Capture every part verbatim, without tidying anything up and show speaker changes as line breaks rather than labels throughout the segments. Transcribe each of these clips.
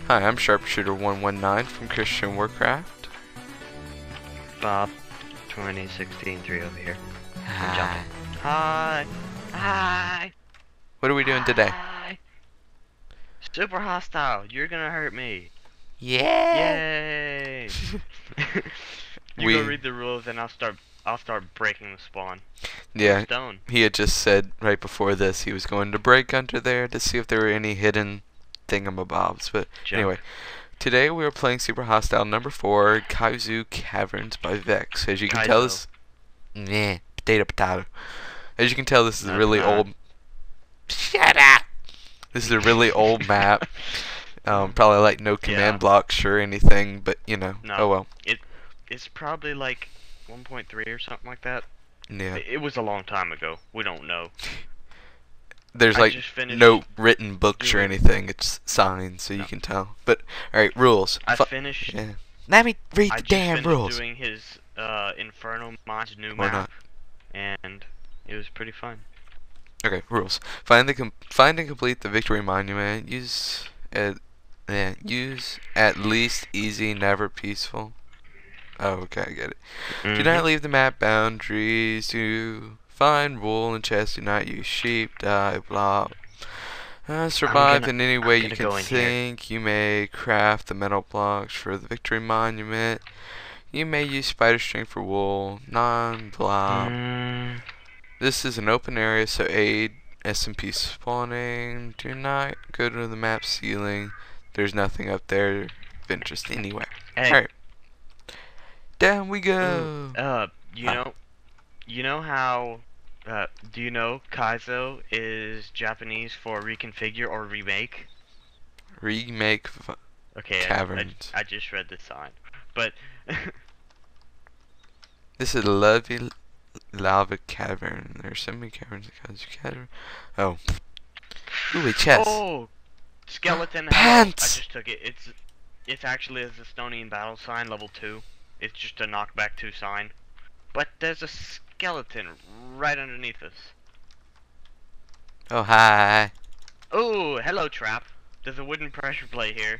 Hi, I'm Sharpshooter one one nine from Christian Warcraft.
Bob, twenty sixteen three over here. I'm
Hi.
jumping. Hi. Hi.
What are we doing today?
Hi. Super hostile. You're gonna hurt me.
Yeah.
Yay. You
We-
go read the rules and I'll start. I'll start breaking the spawn.
Yeah,
Stone.
he had just said right before this he was going to break under there to see if there were any hidden thingamabobs. But
Junk.
anyway, today we are playing Super Hostile number four, Kaizo Caverns by Vex. As you can tell,
Kaizo.
this, nah, potato potato. As you can tell, this is a
That's
really
not.
old. Shut up. This is a really old map. Um, probably like no command
Yeah.
blocks or anything, but you know,
No.
oh well.
It. It's probably like one point three or something like that.
Yeah.
It, it was a long time ago. We don't know.
There's
I
like
just finished
no written books or
doing-
anything. It's signs, so you
No.
can tell. But all right, rules.
I
Fu-
finished.
yeah. Let me read
I
the
just
damn
finished
rules.
doing his uh, Inferno Mines new
Why
map,
not?
and it was pretty fun.
Okay, rules. Find the com find and complete the victory monument. Use at yeah, use at least easy, never peaceful. Oh, okay, I get it. Do not leave the map boundaries. To find wool and chests. Do not use sheep. Die. Blah. Uh, survive
gonna-
in any
I'm
way you
gonna
can
go in here.
think. You may craft the metal blocks for the victory monument. You may use spider string for wool. Non blah.
Mm,
This is an open area, so aid S M P spawning. Do not go to the map ceiling. There's nothing up there of interest anyway.
hey,
Alright. Down we
ooh,
go.
uh, you
Huh.
know, you know how, uh, do you know Kaizo is Japanese for reconfigure or remake?
Remake. v-
Okay, I-
Caverns.
I, I just read the sign, but
This is a lovely l- lava cavern. There are so many caverns in Kaizo Cavern. Oh. Ooh, a chest.
oh, skeleton. hello.
Pants!
I just took it. It's, it's actually a Estonian battle sign level two. It's just a knockback two sign, but there's a skeleton right underneath us.
Oh, hi.
Oh, hello, trap. There's a wooden pressure plate here.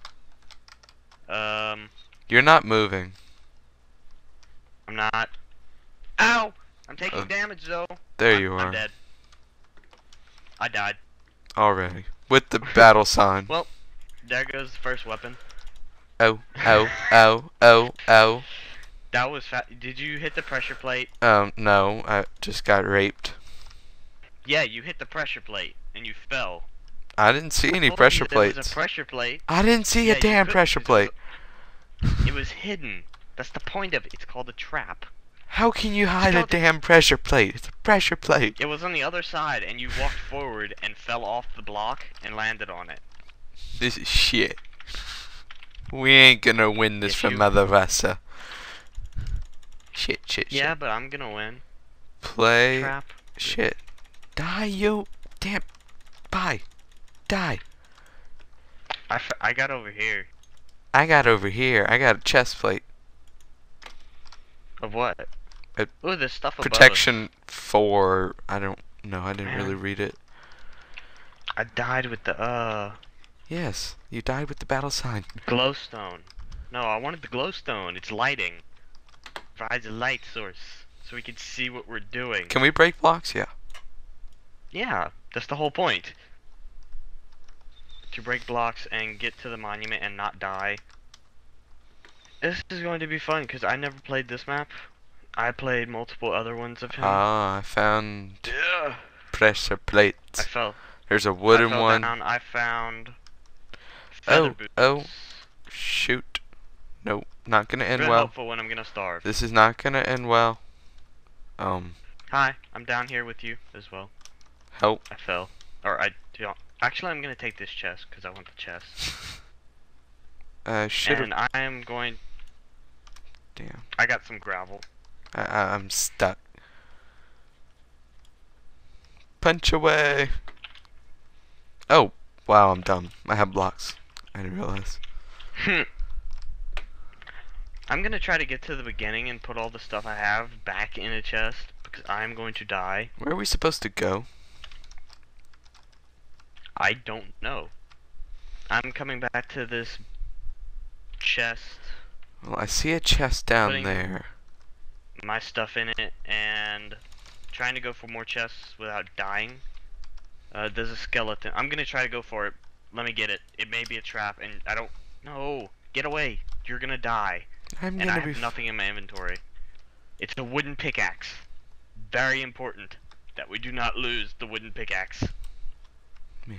Um,
You're not moving.
I'm not. Ow! I'm taking
Uh,
damage though.
There
I'm,
you
I'm
are.
dead. I died.
Already. With the battle sign.
Well, there goes the first weapon.
Oh, oh, oh, oh, oh.
That was fa- Did you hit the pressure plate?
Um, no, I just got raped.
Yeah, you hit the pressure plate and you fell.
I didn't see any
I told
pressure
you there was
plates.
a pressure plate.
I didn't see
Yeah,
a
you
damn
couldn't
pressure
because
plate.
It was hidden. That's the point of it. It's called a trap.
How can you hide a
Skeleton-
damn pressure plate? It's a pressure plate.
It was on the other side and you walked forward and fell off the block and landed on it.
This is shit. We ain't gonna win this
If
from
you-
Mother Russia. Shit, shit, shit.
Yeah, but I'm gonna win.
Play.
Trap.
Shit. Die, you. Damn. Bye. Die.
I, f I got over here.
I got over here. I got a chest plate.
Of what?
Uh,
Ooh, there's stuff above us.
Protection for. I don't know. I didn't
Man.
really read it.
I died with the, uh,
Yes. You died with the battle sign.
glowstone. No, I wanted the glowstone. It's lighting. Provides a light source. So we can see what we're doing.
Can we break blocks? Yeah.
Yeah, that's the whole point. To break blocks and get to the monument and not die. This is going to be fun because I never played this map. I played multiple other ones of him.
Ah, I found
Yeah.
pressure
I
plates.
fell.
There's a
I
wooden
fell
one.
down. I found feather
Oh,
boots.
oh. Shoot. Nope. Not gonna end
Real
well.
helpful when I'm gonna starve.
This is not gonna end well. Um,
Hi, I'm down here with you as well.
help.
I fell. Or I don't. Actually, I'm gonna take this chest because I want the chest.
Uh, should have.
And I am going.
Damn.
I got some gravel.
I, I, I'm stuck. Punch away. Oh, wow, I'm dumb. I have blocks. I didn't realize.
I'm gonna try to get to the beginning and put all the stuff I have back in a chest because I'm going to die.
Where are we supposed to go?
I don't know. I'm coming back to this chest,
Well, I see a chest down
Putting-
there.
my stuff in it, and trying to go for more chests without dying. Uh, there's a skeleton. I'm gonna try to go for it. Let me get it. It may be a trap, and I don't. No, get away. You're gonna die.
I'm
And I
gonna be.
have nothing in my inventory. It's a wooden pickaxe. Very important that we do not lose the wooden pickaxe.
Me.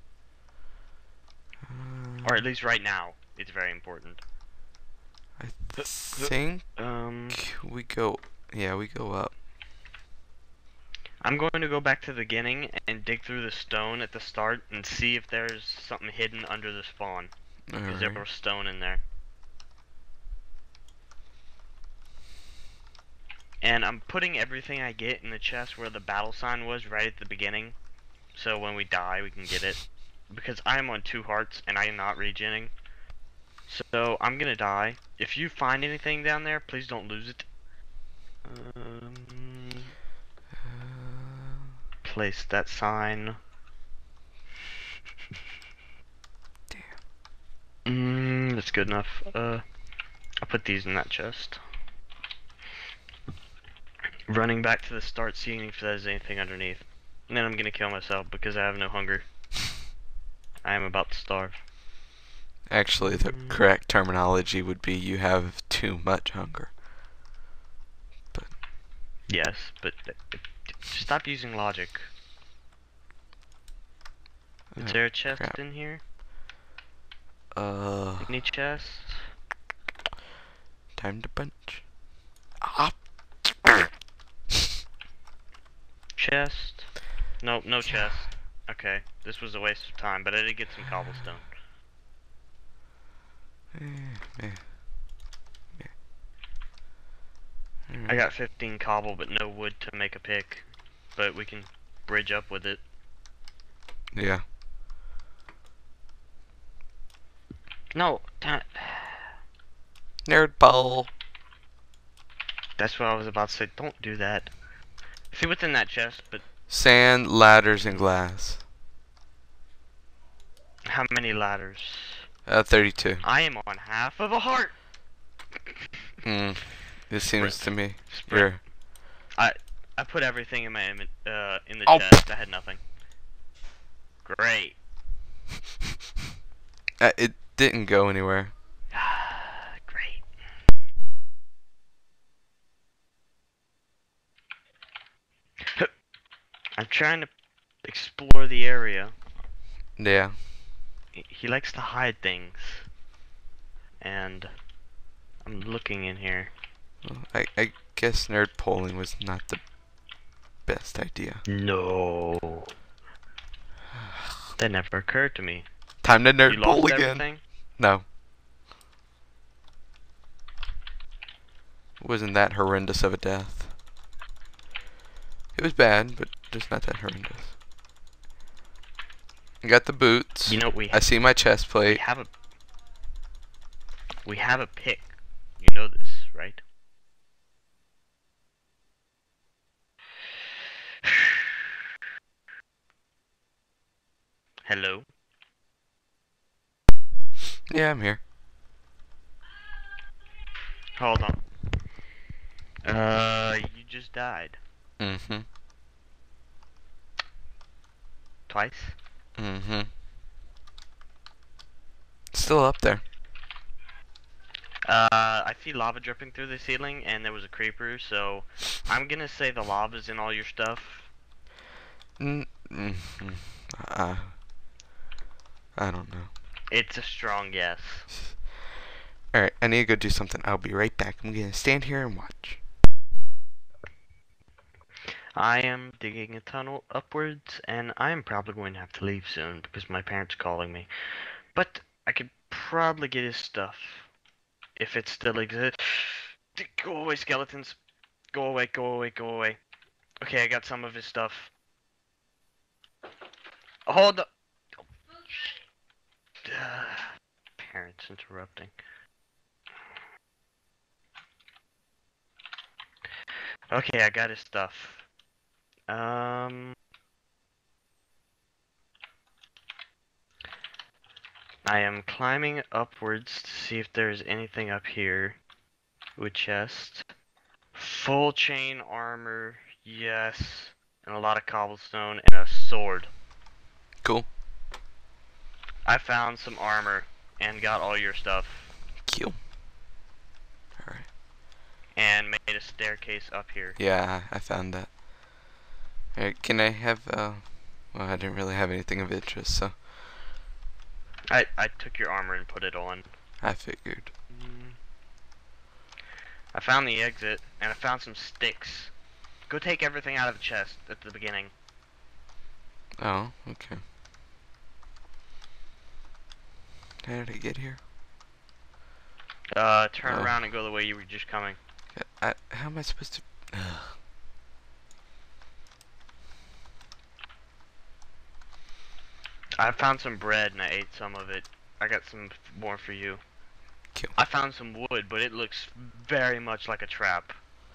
Uh,
Or at least right now, it's very important.
I think
Um,
we go. Yeah, we go up.
I'm going to go back to the beginning and dig through the stone at the start and see if there's something hidden under the spawn. Because there
Alright.
was stone in there. And I'm putting everything I get in the chest where the battle sign was right at the beginning. So when we die, we can get it. Because I'm on two hearts and I am not regening. So I'm gonna die. If you find anything down there, please don't lose it. Um,
Uh,
place that sign. Mm, that's good enough. Uh, I'll put these in that chest. Running back to the start, seeing if there's anything underneath. And then I'm gonna kill myself because I have no hunger. I am about to starve.
Actually, the
Mm.
correct terminology would be you have too much hunger.
Yes, but uh, uh, stop using logic. Is
Oh,
there a chest
crap.
in here?
Uh,
Any chests?
time to punch. Ah.
Chest? Nope, no chest. Okay, this was a waste of time, but I did get some cobblestone.
Eh, meh. Meh.
I
Alright.
got fifteen cobble, but no wood to make a pick. But we can bridge up with it.
Yeah.
No, da-
Nerd ball.
that's what I was about to say. Don't do that. See what's in that chest, but
Sand, ladders, and glass.
how many ladders?
Uh, thirty-two.
I am on half of a heart.
Hmm. This seems
Sprint.
to me.
Sprint.
You're.
I put everything in my inven- uh in the
Oh.
chest. I had nothing. Great.
Uh, it didn't go anywhere.
Great. I'm trying to explore the area.
Yeah.
He- He likes to hide things. And I'm looking in here.
Well, I, I guess nerd polling was not the best idea.
No. That never occurred to me.
Time to
You
nerd poll
lost
again.
everything?
No. It wasn't that horrendous of a death. It was bad, but just not that horrendous. I got the boots.
You know we
I see my chest
we
plate.
have a we have a pick. You know this, right? Hello?
Yeah, I'm here.
Hold on. Uh, you just died.
Mm-hmm.
Twice?
Mm-hmm. Still up there.
Uh, I see lava dripping through the ceiling, and there was a creeper, so I'm gonna say the lava's in all your stuff.
Mm mm uh, I don't know.
It's a strong yes.
Alright, I need to go do something. I'll be right back. I'm gonna stand here and watch.
I am digging a tunnel upwards, and I am probably going to have to leave soon because my parents are calling me. But I could probably get his stuff if it still exists. Go away, skeletons. Go away, go away, go away. Okay, I got some of his stuff. Hold up. Parents interrupting. Okay, I got his stuff. Um, I am climbing upwards to see if there's anything up here. With chest. Full chain armor, yes. And a lot of cobblestone and a sword.
Cool.
I found some armor and got all your stuff.
Cool. Alright.
And made a staircase up here.
Yeah, I found that. Alright, can I have, uh, well, I didn't really have anything of interest, so
I, I took your armor and put it on.
I figured.
Mm. I found the exit, and I found some sticks. Go take everything out of the chest at the beginning.
Oh, okay. How did I get here?
Uh, turn
Oh.
around and go the way you were just coming.
I, how am I supposed to... Ugh.
I found some bread and I ate some of it. I got some more for you.
Cool.
I found some wood, but it looks very much like a trap.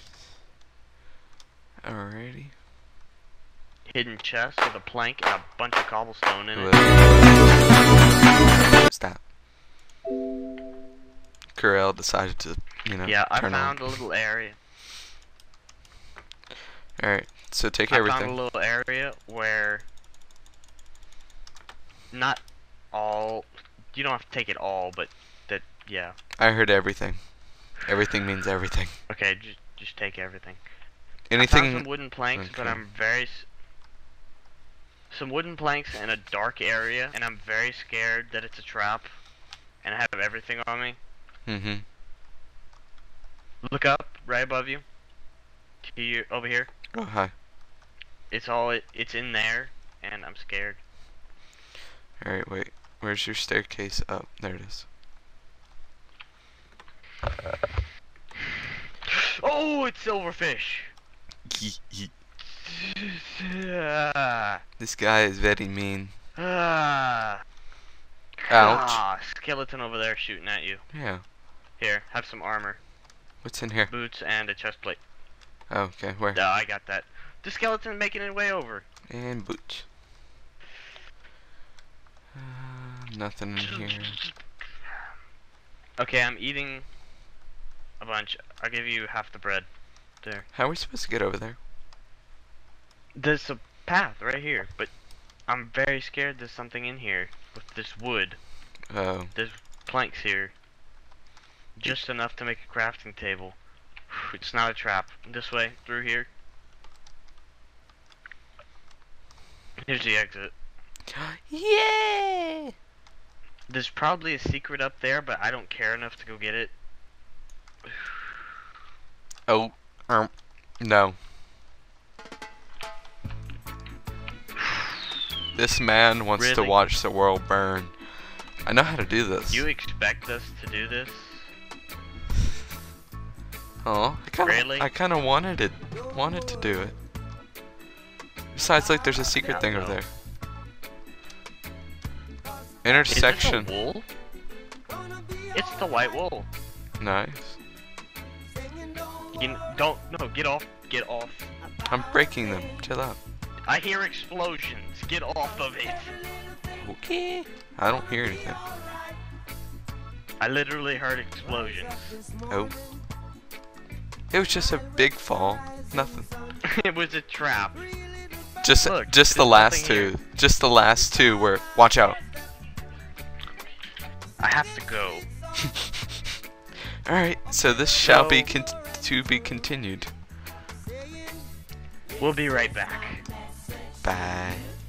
Alrighty.
Hidden chest with a plank and a bunch of cobblestone in it.
Stop. Corel decided to, you know,
Yeah, I
turn
found
on.
a little area.
Alright, so take
I
everything.
found a little area where not all. You don't have to take it all, but that yeah.
I heard everything. Everything means everything.
Okay, just just take everything. I
Anything...
found some wooden planks, but
Okay.
I'm very s- some wooden planks in a dark area, and I'm very scared that it's a trap, and I have everything on me.
Mm-hmm.
Look up, right above you. To you, over here.
Oh, hi.
It's all it, it's in there, and I'm scared.
Alright, wait. Where's your staircase up? There it is.
Oh, it's silverfish. Ah,
This guy is very mean.
ah,
Ouch.
ah, skeleton over there shooting at you.
Yeah.
Here, have some armor,
What's in here?
boots, and a chest plate.
Oh, okay, where?
Oh, I got that. The skeleton making it way over.
And boots. Uh, nothing in here.
Okay, I'm eating a bunch. I'll give you half the bread. There.
How are we supposed to get over there?
There's a path right here, but I'm very scared there's something in here with this wood.
Oh.
There's planks here. Just enough to make a crafting table. It's not a trap. This way, through here. Here's the exit.
Yeah!
There's probably a secret up there, but I don't care enough to go get it.
Oh. Um. No. This man wants to
Really?
watch the world burn. I know how to do this.
You expect us to do this?
Oh, I kinda,
Really?
I kind of wanted it, wanted to do it. Besides, like, there's a secret
Yeah,
thing
no.
over there.
Is
Intersection.
this a wool? It's the white wool.
Nice.
You n- don't, no, get off, get off.
I'm breaking them. Chill out.
I hear explosions. Get off of it.
Okay. I don't hear anything.
I literally heard explosions.
Oh. It was just a big fall. Nothing.
It was a trap.
Just,
Look,
just the
there's
last
nothing here.
two. Just the last two where. Watch out.
I have to go.
All right. So this shall be
So-
con to be continued.
We'll be right back.
Bye.